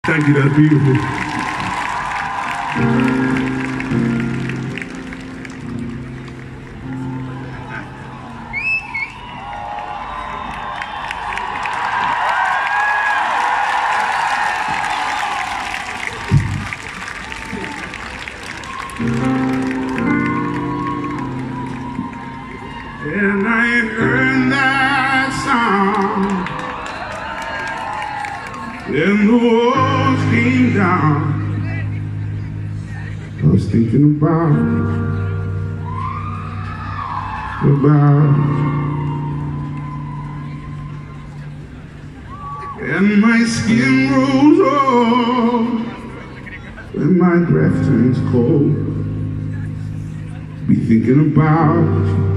Thank you, that's beautiful. And I heard that song when the walls came down. I was thinking about and my skin rose old when my breath turns cold. Be thinking about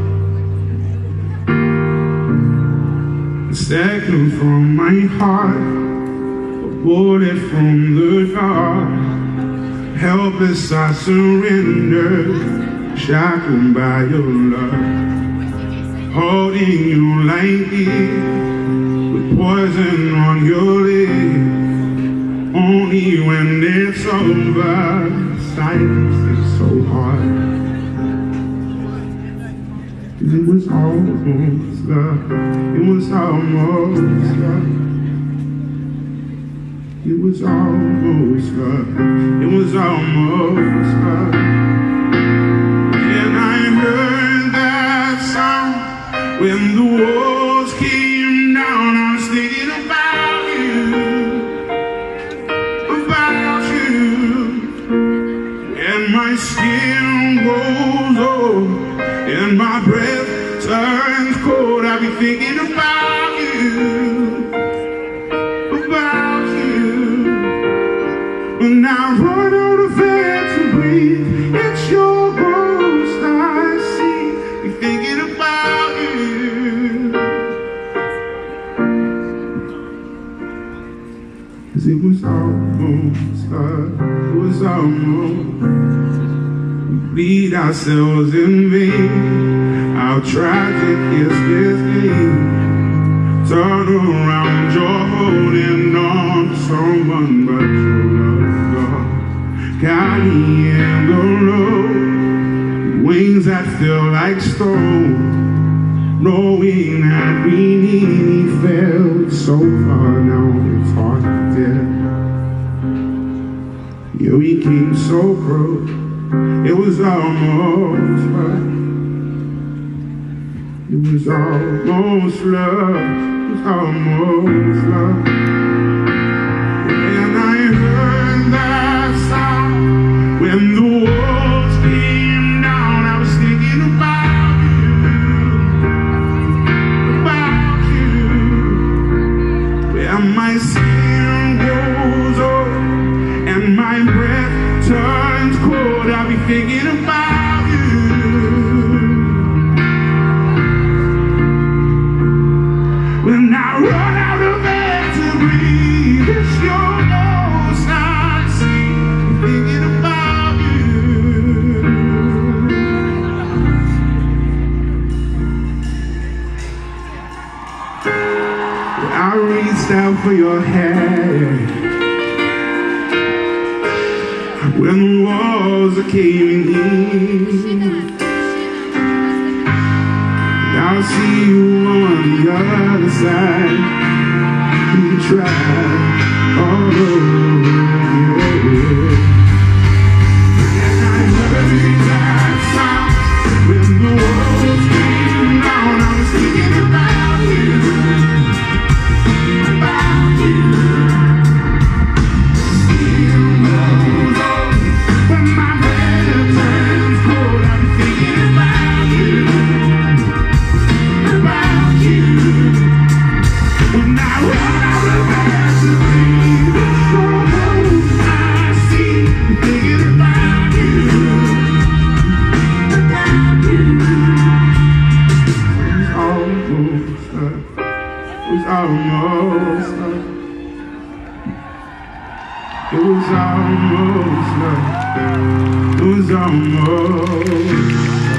a second from my heart, a bullet from the dark. Helpless I surrender, shackled by your love. Holding you like this, with poison on your lips. Only when it's over, silence is so hard. It was almost love. It was almost love. It was almost love. It was almost love. And I heard that sound when the walls came down. I was thinking about you, and my skin grows old, and my breath turns cold. I'll be thinking about you, when I run out of air to breathe. It's your ghost I see. Be thinking about you, 'cause it was almost love. It was almost. We bleed ourselves in vain. How tragic is this game? Turn around, you're holding on to someone but your love gone. Got me in the road, wings that feel like stone, knowing that we nearly fell so far now. It's hard to tell. Yeah, we came so close. It was almost love. It was almost love. It was almost love. And I heard that sound when the walls came down. I was thinking about you, and my skin goes old, and my breath turns cold. I'll be thinking about you, when I run out of air to breathe. It's your ghost I see. Thinking about you. I reached out for your hand when the walls are caving in. I'll see you on the other side. You try all over again. And I heard that sound when the walls came down. I was thinking about you, about you. Still goes on when my breath turns cold. I'm thinking about you. When I run out of air to breathe, it's your ghost I see. Thinking about you, about you. It was almost love. It was almost love. It was almost love. It was almost love.